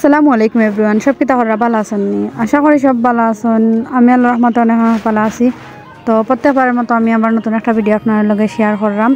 আসসালামু আলাইকুম এভরিওয়ান, সব কি তাহলে ভালো আছেন? আশা করি সব ভালো আছেন। আমি আল্লাহর রহমতে অনেক ভালো আছি। তো প্রত্যেকবারের মতো আমি আমার নতুন একটা ভিডিও আপনার লগে শেয়ার করলাম।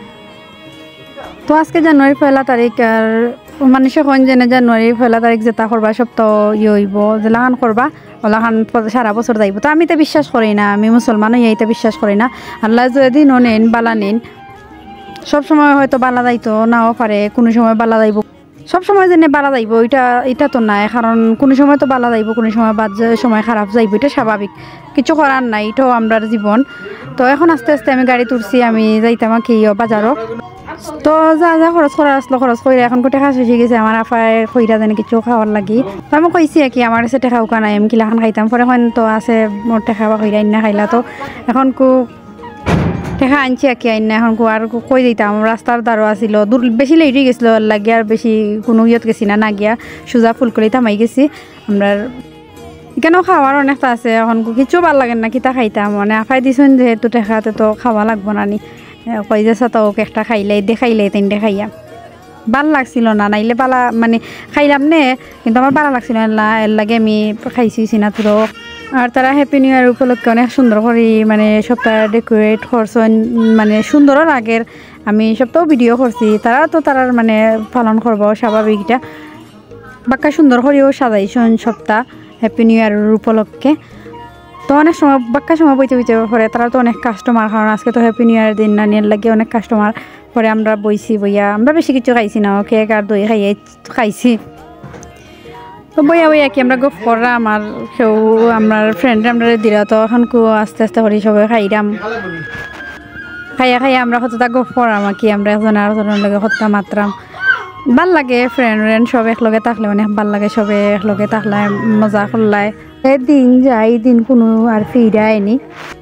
তো আজকে জানুয়ারি 1 তারিখ, আর মানুষ এখন জেনে জানুয়ারি 1 তারিখ যেটা করবা সব তো হইব, যেলাখান করবা ওলাখান সারা বছর যাইব। তো আমি তো বিশ্বাস করি না, আমি মুসলমান হইতে বিশ্বাস করি না। আল্লাহ যদি নেন বালা নেন, সবসময় হয়তো বালা যাইতো নাও পারে, কোনো সময় বালা যাইব, সব সময় যেন বালা যাইব এটা তো নাই। কারণ কোনো সময় তো বালা যাইব, কোনো সময় বাদ সময় খারাপ যাইব, এটা স্বাভাবিক, কিছু করার নাই, এটাও আমরার জীবন। তো এখন আস্তে আস্তে আমি গাড়ি তুলছি, আমি যাইতাম কি বাজারও। তো যা যা খরচ করা আসলো খরচ করে এখন কোটে খাস এসে গেছে আমার আফায় খইরা জানি কিছু খাওয়ার লাগি। তো আমি কইছি কি আমার কাছে টেকা উকা নাই, আমি কিলাখান খাইতাম। পরে এখন তো আছে মোর টেকা বা খইরা না খাইলা, তো এখন টেকা আনছি আর কি আইন এখন আর কই দিতাম। রাস্তার দ্বারও আসিল দূর, বেশি লেট হয়ে গেছিলো লাগে, আর বেশি কোনো ইয়ত গেছি না, না গিয়া সোজা ফুলকলি থামাই গেছি। আমরা এখানেও খাওয়ার অনেকটা আছে, এখন কিছু ভাল লাগে না, কিতা খাইতাম মানে আফাই দিছুন যেহেতু টেকাতে তো খাওয়া লাগবো না নি। কই যে সাথে একটা খাইলে দেখাইলে তিনটে খাইয়া ভাল লাগছিল না, নাইলে বালা মানে খাইলাম নে, কিন্তু আমার ভালো লাগছিল না, এর লাগে আমি খাইছি না তোর। আর তারা হ্যাপি নিউ ইয়ার উপলক্ষে অনেক সুন্দর করে মানে সপ্তাহ ডেকোরেট করছেন, মানে সুন্দরও লাগের। আমি সপ্তাহ ভিডিও করছি, তারা তো তারার মানে পালন করবো স্বাভাবিকটা, বাক্কা সুন্দর করেও সাজাইছেন সপ্তাহ হ্যাপি নিউ ইয়ার উপলক্ষে। তো অনেক সময় বাক্কা সময় বইতে পরে তারা তো অনেক কাস্টমার, কারণ আজকে তো হ্যাপি নিউ ইয়ার দিন না, নিয়ে লাগে অনেক কাস্টমার। পরে আমরা বইয়া আমরা বেশি কিছু খাইছি না, কেক আর দই খাইছি। তো বইয়া কি আমরা গপ করলাম, আর কেউ আমার ফ্রেন্ড আমরা দিলা, তো এখন আস্তে আস্তে করে সবাই খাইলাম। খাইয়া আমরা কতটা গপ করাম আর কি, আমরা একজন আর একজনের লগে কতটা মাত্রাম ভাল লাগে। ফ্রেন্ড সব একলগে থাকলে অনেক ভাল লাগে, সবে একলগে থাকলে মজা করলায়। দিন যাই দিন কোনো আর ফিরে আইনি।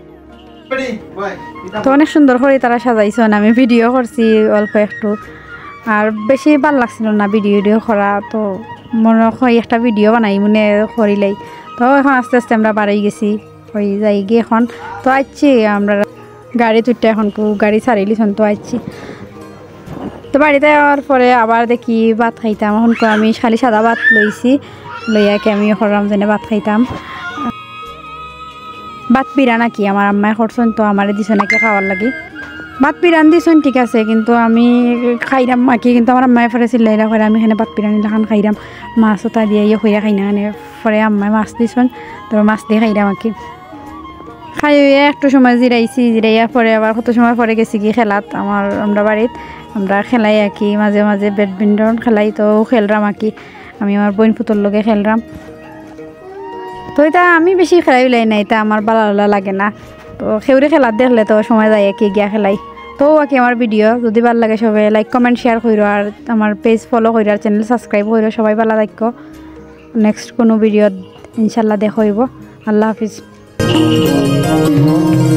তো অনেক সুন্দর করে তারা সাজাইছেন, আমি ভিডিও করছি অল্প একটু, আর বেশি ভাল লাগছিল না ভিডিও করা। তো মনে হয় একটা ভিডিও বানাই মনে করিলাই। তো এখন আস্তে আস্তে আমরা বাড়াই গেছি, ওই যাই গিয়ে এখন তো আসছি আমরা গাড়ি তুলতে, এখন গাড়ি ছাড়িলিছন তো আসছি। তো বাড়িতে যাওয়ার পরে আবার দেখি ভাত খাইতাম। এখন আমি খালি সাদা ভাত লইছি, লইয়াকে আমি করলাম যেন ভাত খাইতাম। ভাত পিড়া নাকি আমার আম্মায় করছেন, তো আমারে দিছ নাকি খাওয়ার লাগি। ভাত পিড়ান দিছেন ঠিক আছে, কিন্তু আমি খাইলাম মাকি, কিন্তু আমার আম্মায় ফরে চিল্লাইলা করে আমি এখানে ভাত পিড়ানি লাখান খাইলাম, মাছ ওটা দিয়ে হইয়া খাই না এখানে। পরে আম্মায় মাছ দিছেন, তো মাছ দিয়ে খাইলাম আর কি। খাই একটু সময় জিরাইয়া পরে আবার কত সময় পরে গেছি কি খেলাত আমরা বাড়িত আমরা খেলাই আর কি, মাঝে মাঝে ব্যাডমিন্টন খেলাই, তো খেলরাম আর কি, আমি আমার বোন পুতোর লগে খেলরাম। তো এটা আমি বেশি খেলাই না, এটা আমার ভালো লাগে না। তো সেউরে খেলার দেখলে তো সময় যায় কি গিয়া খেলাই। তো আর কি আমার ভিডিও যদি ভালো লাগে সবাই লাইক কমেন্ট শেয়ার করো, আর আমার পেজ ফলো করো, আর চ্যানেল সাবস্ক্রাইব করো। সবাই ভালো থাকো, নেক্সট কোনো ভিডিও ইনশাল্লাহ দেখা হইব। আল্লাহ হাফিজ।